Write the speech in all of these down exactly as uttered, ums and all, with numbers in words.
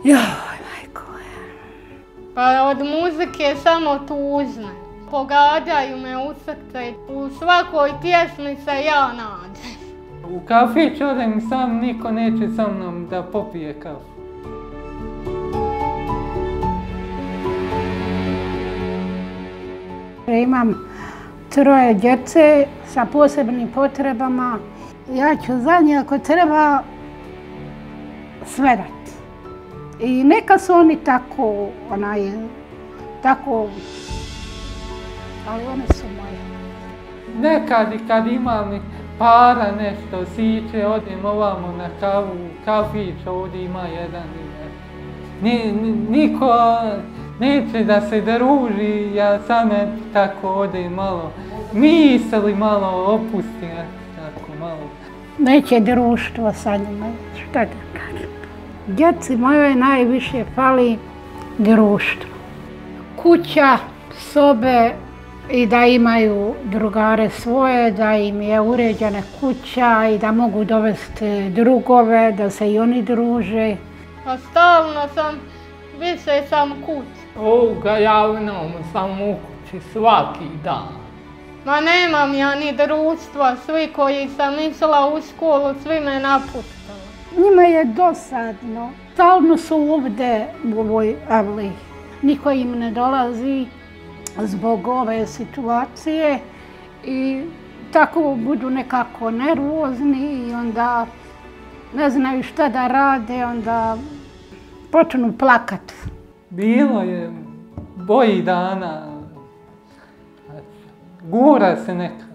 Joj, majko. Pa od muzike samo tužne. Pogađaju me u srce. U svakoj pjesmi se ja nađem. U kafić odem sam, niko neće sa mnom da popije kafu. Imam troje djece sa posebnim potrebama. Ja ću za njih ako treba sve dati. I neka su oni tako, onaj, tako, ali one su moje. Nekad i kad imam para nešto, siće, odem ovamo na kavu, kafić, ovdje ima jedan i nešto. Niko neće da se druži, ja same tako odem malo, misli malo opustim, tako malo. Neće društvo sa njima, šta da kažem. Djeci mojoj najviše fali društvo. Kuća, sobe i da imaju drugare svoje, da im je uređena kuća i da mogu dovesti drugove, da se i oni druže. A stalno sam, više sam kući. Ovoga javnom sam u kući svaki dan. Ma nemam ja ni društva, svi koji sam išla u školu, svi me napustili. Njima je dosadno. Stalno su ovdje u ovoj avli. Niko im ne dolazi zbog ove situacije i tako budu nekako nervozni i onda ne znaju šta da rade, onda počnu plakat. Bilo je boji dana, gura se nekako.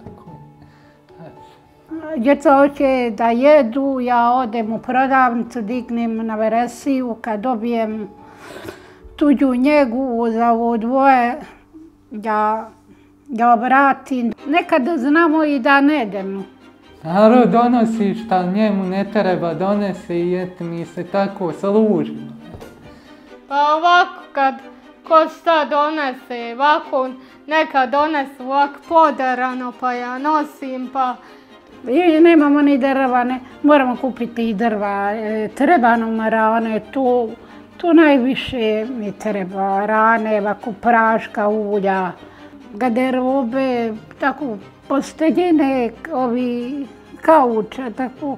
Djeca hoće da jedu, ja odem u prodavnicu, dignem na veresiju, kad dobijem tuđu njegu za ovo dvoje, ja, ja obratim. Nekada znamo i da ne idemo. Narod donosi šta njemu ne treba donese i eto mi se tako služimo. Pa ovako kad ko šta donese, ovako neka donesu ovako podarano pa ja nosim pa... I nemamo ni drva, ne, moramo kupiti i drva, e, treba nam rane, tu, tu najviše mi treba rane, ovako praška, ulja, garderobe, tako posteljine, ovi kauča, tako,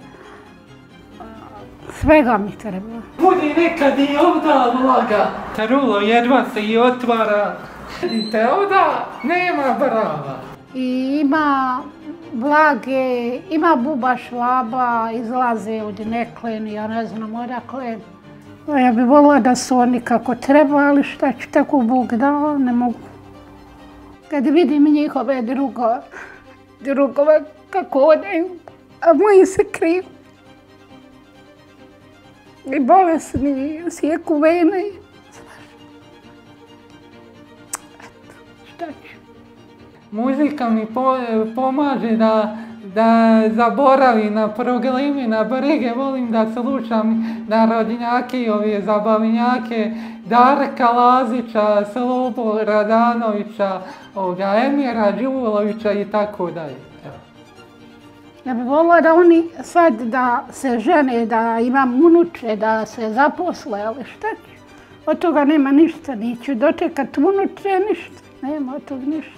svega mi treba. Budi nekad i ovda vlaga, tarulo jedva se i otvara, vidite ovda nema brava. I ima vlage, ima buba švaba, izlaze od neklen, ja ne znam odakle. Ja bih volila da su oni kako treba, ali šta ću, tako Bog dao, ne mogu. Kad vidim njihove drugo, drugove kako odaju, a moji se kriju. I bolesni, sjeku vene. Eto, šta ću. Muzika mi po, pomaže da, da zaboravim na probleme, na brige, volim da slušam narodnjake i ove zabavnjake, Darka Lazića, Slobo Radanovića, ovoga, Emira Đulovića i tako dalje. Ja bih volila da oni sad da se žene, da imam unuče, da se zaposle, ali šta ću? Od toga nema ništa, neću dočekat unuče, ništa, nema od toga ništa.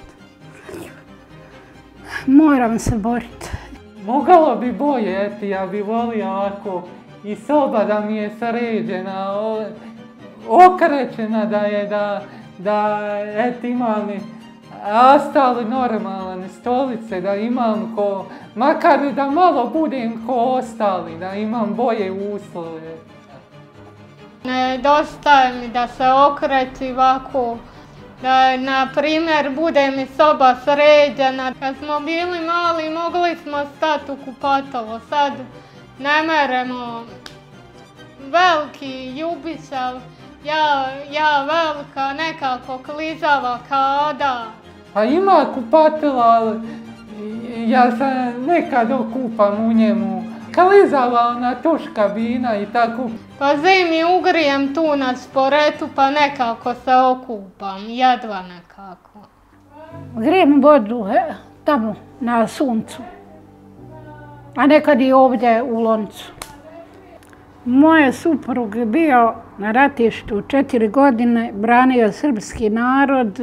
Moram se boriti. Mogalo bi bolje, eti, ja bi volio ovako i soba da mi je sređena, okrećena da je, da, da eti, imam ostali normalne stolice, da imam ko, makar da malo budem ko ostali, da imam bolje uslove. Nedostaje mi da se okreći ovako, da, na primjer, bude mi soba sređena. Kad smo bili mali, mogli smo stati u kupatilo. Sad ne meremo. Veliki Ljubica, ja, ja velika, nekako klizava kada. Pa ima kupatila, ali ja se nekad okupam u njemu. Klizava ona tuš kabina i tako. Pa zimi ugrijem tu na sporetu pa nekako se okupam, jedva nekako. Grijem vodu he, tamo na suncu, a nekad i ovdje u loncu. Moj suprug je bio na ratištu četiri godine, branio srpski narod,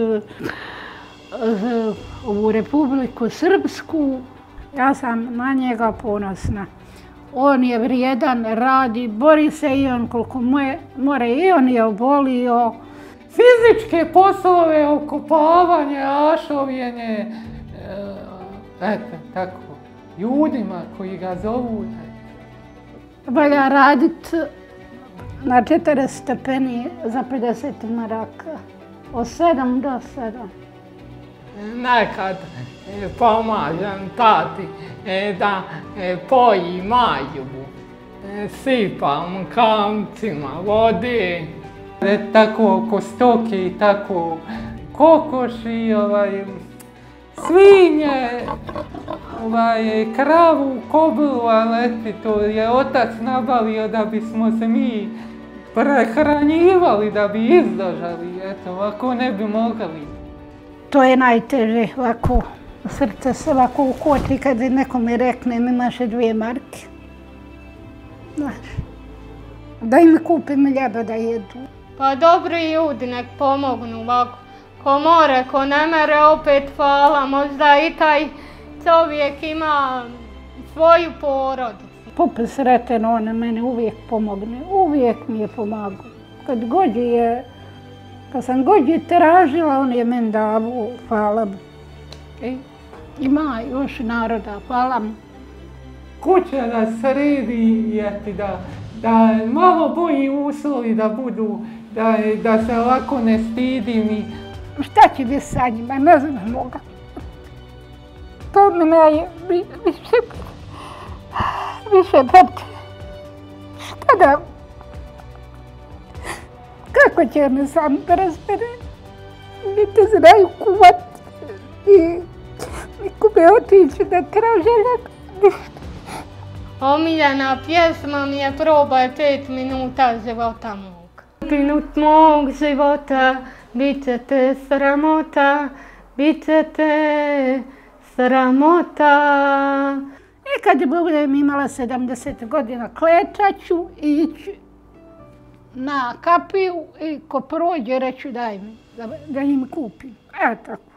ovu Republiku Srpsku. Ja sam na njega ponosna. On je vrijedan, radi, bori se i on koliko more, i on je obolio. Fizičke poslove, okopavanje, ašovjenje, eto, tako, ljudima koji ga zovu. Valja radit na četrdeset stepeni za pedeset maraka, od sedam do sedam. Nekad pomažem tati da poji Maju, sipam kamcima vode. Tako oko stoke i tako kokoši, ovaj, svinje, ovaj, kravu, koblu, ali eto, to je otac nabavio da bismo se mi prehranjivali, da bi izdržali, eto, ovako ne bi mogli. To je najteže, ovako, srce se ovako ukoči kad nekome reknem imaš dvije marke. Znaš, da im kupim ljeba da jedu. Pa dobri ljudi nek pomognu ovako. Ko more, ko ne mere, opet hvala. Možda i taj čovjek ima svoju porodicu. Popi sreten, on mene uvijek pomogne. Uvijek mi je pomagao. Kad god je, kad sam god je tražila, on je meni davo, hvala mu. E, ima još naroda, hvala mu. Kuća da sredi, jeti, da, da malo bolji uslovi da budu, da, da se ovako ne stidim i... Šta će biti sa njima, ne znam moga. To mi je više, više brate. Šta da... Kako će me sam razbere? Niti znaju kuvat i nikome otići da traže ništa. Omiljena pjesma mi je Probaj pet minuta života mog. Minut mog života, bit će te sramota, bit će te sramota. I kad budem imala sedamdeset godina, klečat ću i ići na kapiju i ko prođe reću daj mi, da im kupim. Evo tako.